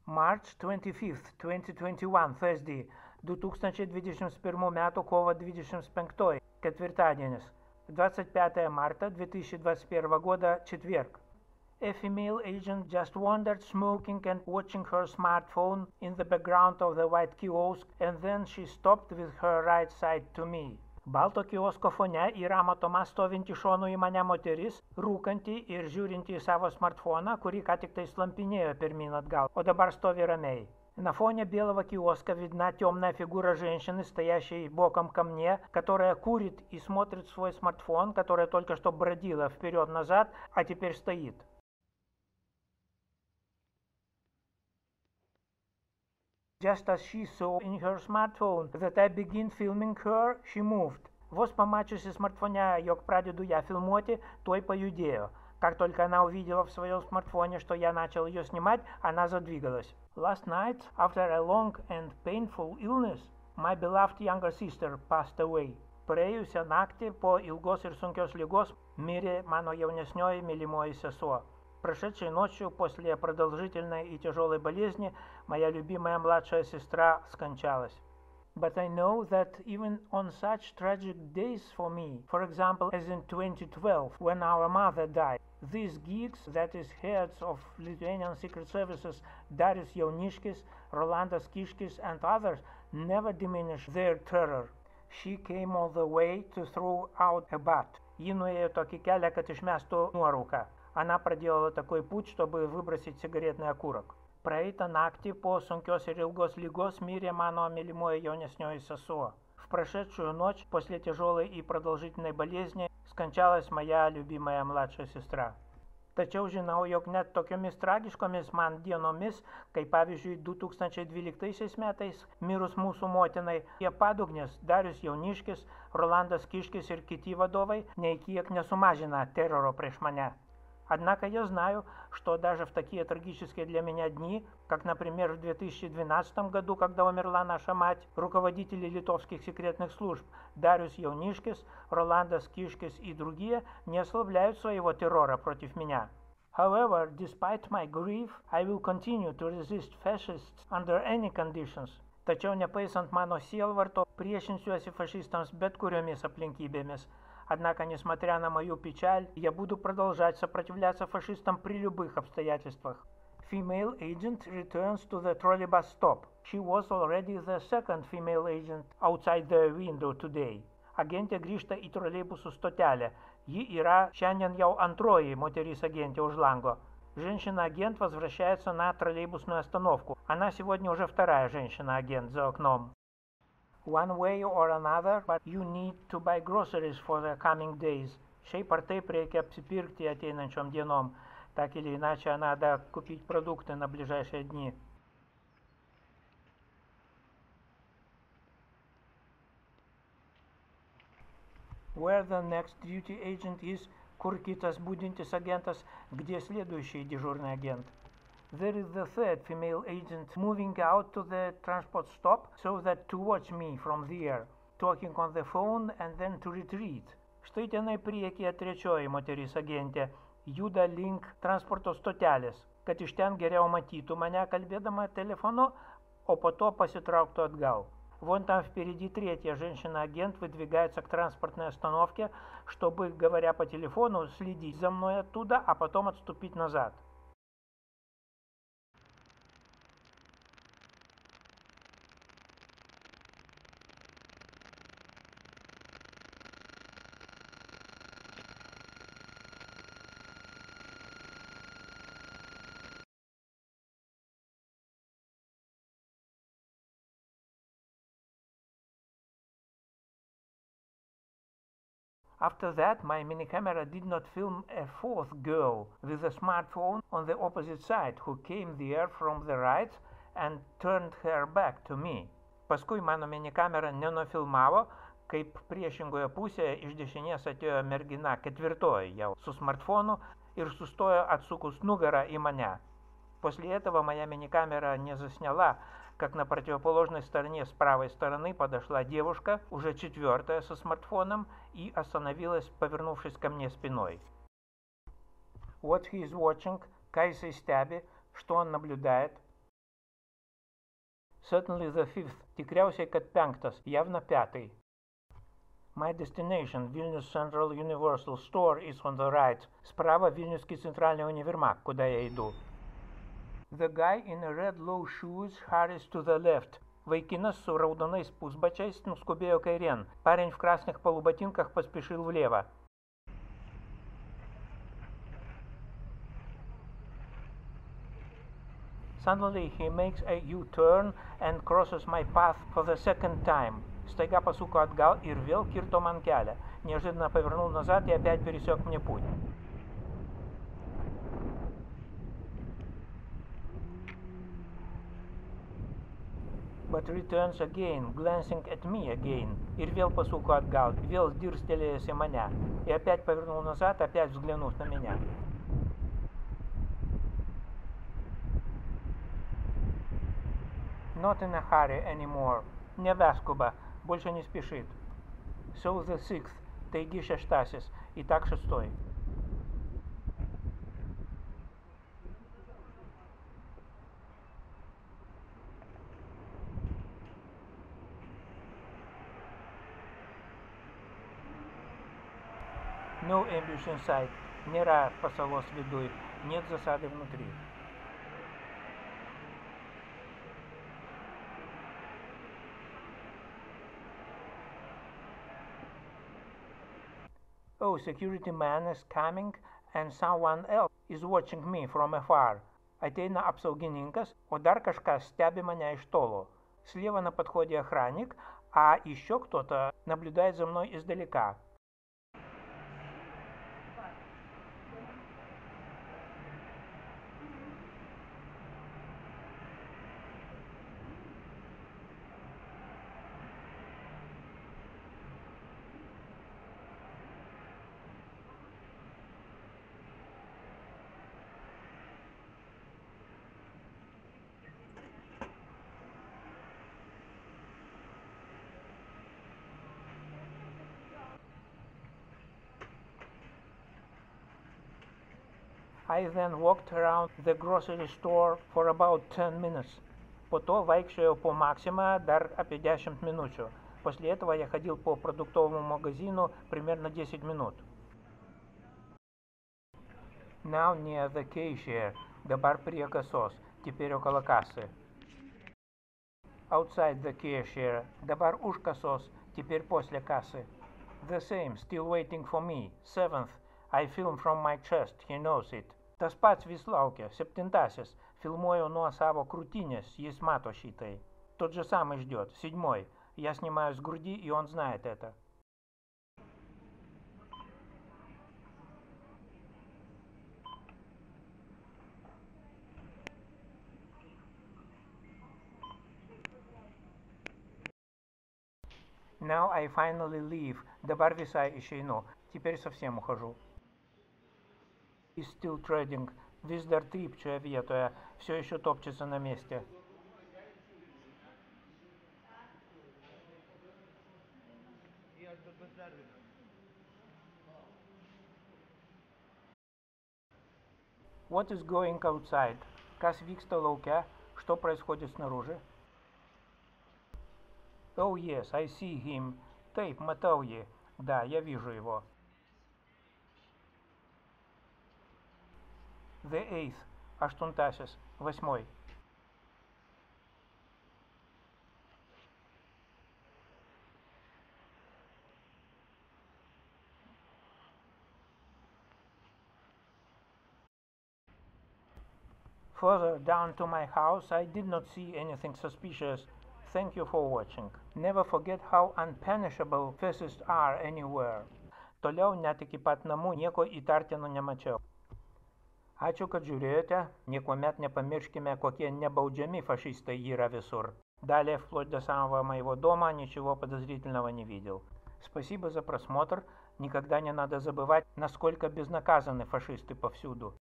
March 25, 2021, Thursday, 2021 metų kovo 25, ketvirtadienis, 25 marta 2021 года, четверг. A female agent just wandered smoking and watching her smartphone in the background of the white kiosk, and then she stopped with her right side to me. Balto kiosko fone yra matoma stovinti šonu į mane moteris, rūkanti ir žiūrinti į savo smartfoną, kurį ką tik tai slampinėjo pirmin atgal, о dabar стови ромей. На фоне белого киоска видна темная фигура женщины, стоящей боком ко мне, которая курит и смотрит в свой смартфон, которая только что бродила вперед-назад, а теперь стоит. Just as she saw in her smartphone that I begin filming her, she moved. Vos pamačiusi смартфоне, jog pradedu ją filmuoti, tuoj pajudėjo. Как только она увидела в своем смартфоне, что я начал ее снимать, она задвигалась. Last night, after a long and painful illness, my beloved younger sister passed away. Praėjusią naktį po ilgos ir sunkios ligos mirė mano jaunesnioji mylimoji sesuo. Прошедшей ночью после продолжительной и тяжелой болезни моя любимая младшая сестра скончалась. But I know that even on such tragic days for me, for example, as in 2012, when our mother died, these geeks, that is heads of Lithuanian Secret Services, Darius Jauniškis, Rolandas Kiškis, and others, never diminished their terror. She came all the way to throw out a butt. Ji nuėjo tokį kelią, kad išmestų nuorūką. Она проделала такой путь, чтобы выбросить сигаретный окурок. Praeitą naktį po sunkios ir ilgos ligos mirė mano милимое jaunesnioji sesuo. В прошедшую ночь после тяжелой и продолжительной болезни скончалась моя любимая младшая сестра. Tačiau žinau, jog net tokiomis tragiškomis man dienomis, kaip pavyzdžiui 2012 metais mirus mūsų motinai, jie padugnis Darius Jauniškis, Rolandas Kiškis ir kiti vadovai nei kiek nesумажена террора prieš mane. Однако я знаю, что даже в такие трагические для меня дни, как, например, в 2012 году, когда умерла наша мать, руководители литовских секретных служб Darius Jauniškis, Rolandas Kiškis и другие не ослабляют своего террора против меня. However, despite my grief, I will continue to resist fascists under any conditions. Tačiau nepaisant mano sielvarto, priešinsiuosi fašistams bet kuriomis aplinkybėmis. Однако, несмотря на мою печаль, я буду продолжать сопротивляться фашистам при любых обстоятельствах. Female agent returns to the trolleybus stop. She was already the second female agent outside the window today. Agentė grįžta į troleibusų stotelę. Ji yra šiandien jau antroji moteris агентė už lango. Женщина-агент возвращается на троллейбусную остановку. Она сегодня уже вторая женщина-агент за окном. One way or another, but you need to buy groceries for the coming days. Šiaip ar taip reikia apsipirkti ateinančiom dienom. Так или иначе, надо купить продукты на ближайшие дни. Where the next duty agent is, kur kitas budintis agentas, где следующий дежурный агент. There is the third female agent moving out to the transport stop so that to watch me from there, talking on the phone and then to retreat. Štai tenai priekyje trečioji moteris agentė juda link transporto stotelės, kad iš ten geriau matytų mane kalbėdama телефону, o po то pasitrauktų atgal. Вон там впереди третья женщина-агент выдвигается к транспортной остановке, чтобы, говоря по телефону, следить за мной оттуда, а потом отступить назад. After that, my mini-camera did not film a fourth girl with a smartphone on the opposite side who came there from the right and turned her back to me. Paskui mano mini-kamera nenufilmavo, kaip priešingoje pusėje iš dešinės atėjo mergina ketvirtoji jau su smartfonu ir sustojo atsukus nugarą į mane. После этого моя мини-камера не засняла, как на противоположной стороне с правой стороны подошла девушка, уже четвертая со смартфоном, и остановилась, повернувшись ко мне спиной. What he is watching, ką jisai stebi, что он наблюдает. Certainly the fifth. Tikriausiai, kad penktas. Явно пятый. My destination, Vilnius Central Universal Store, is on the right. Справа Вильнюсский центральный универмаг, куда я иду. The guy in red low shoes hurries to the left. Vaikinas su raudonais pusbačiais nuskubėjo kairėn. Парень в красных полуботинках поспешил влево. Suddenly he makes a U-turn and crosses my path for the second time. Staiga pasuko atgal ir vėl kirto man kelią. Неожиданно повернул назад и опять пересек мне путь. But returns again, glancing at me again. Ir vėl pasuko atgal, vėl dirstelėjęs į mane. И опять повернул назад, опять взглянув на меня. Not in a hurry anymore. Nebeskuba, больше не спешит. So the sixth, taigi šeštasis, Итак, шестой. No ambush inside. Нера pasalos viduj. Нет засады внутри. Oh, security man is coming and someone else is watching me from afar. Ateina apsaugininkas, o dar kažkas stebi меня iš tolo. Слева на подходе охранник, а еще кто-то наблюдает за мной издалека. I then walked around the grocery store for about 10 minutes. Po to vaikščiojau po Максима dar apie 10 minučių. После этого я ходил по продуктовому магазину примерно 10 минут. Now near the cashier. Dabar prie kasos. Теперь около кассы. Outside the cashier. Dabar už kasos. Теперь после кассы. The same. Still waiting for me. Seventh. I film from my chest. He knows it. Tas pats vis laukia. Septintasis. Filmuoju nuo savo krūtinės. Jis mato šitai. Тот же самый ждет. Седьмой. Я снимаю с груди, и он знает это. Now I finally leave. Dabar visai išeinu. Теперь совсем ухожу. He's still trading. Vis dar trypčioja vietoje. Все еще топчется на месте. What is going outside? Kas vyksta lauke? Что происходит снаружи? Oh yes, I see him. Taip, matau jį. Да, я вижу его. The eighth. Aštuntasis. Восьмой. Further down to my house, I did not see anything suspicious. Thank you for watching. Never forget how unpunishable fascists are anywhere. Toliau net iki pat namų nieko įtartino nemačiau. Ačiū, kad žiūrėjote. Niekuomet неpamirškime, kokie nebaудžiami фашисты yra visur. Далее, вплоть до самого моего дома, ничего подозрительного не видел. Спасибо за просмотр. Никогда не надо забывать, насколько безнаказаны фашисты повсюду.